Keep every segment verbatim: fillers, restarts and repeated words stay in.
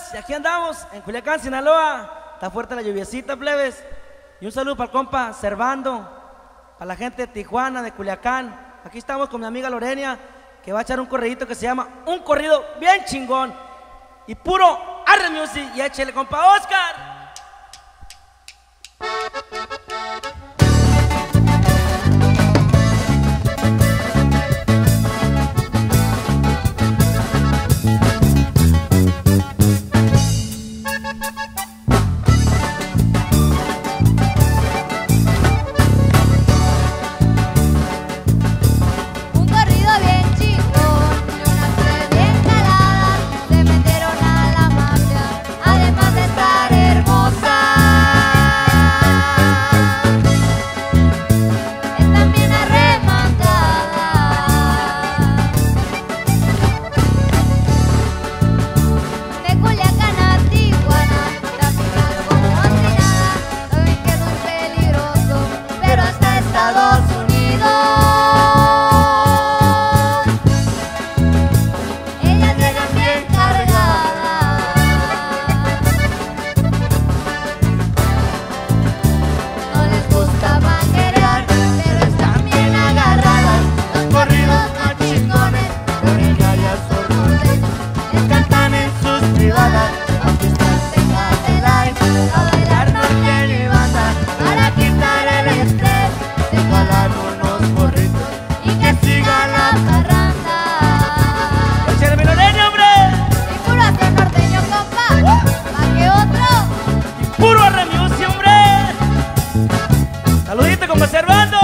y aquí andamos en Culiacán, Sinaloa. Está fuerte la lluviecita, plebes. Y un saludo para el compa Servando, para la gente de Tijuana, de Culiacán. Aquí estamos con mi amiga Lorenia, que va a echar un corridito que se llama Un Corrido Bien Chingón. Y puro Arre Music. Y échale, compa Oscar. Servando.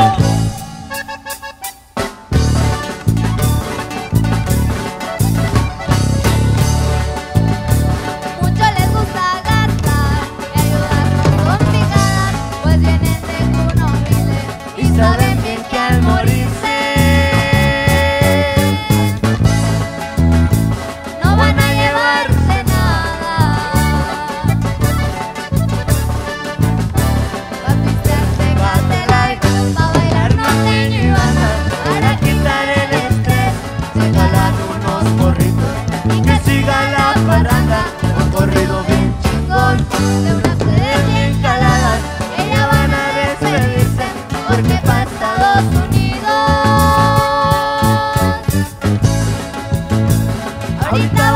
Mucho les gusta gastar y ayudarnos con picadas, pues vienen de cuna humilde y saben bien que al morirse no van a llevarse nada. Pa' pistear, pégate like, pa' bailar norteño y banda, para quitar el estrés, se jalan unos morritos y que siga la parranda. Un corrido bien chingón de unas mujeres bien caladas, que ya van a despedirse porque pa' Estados Unidos ahorita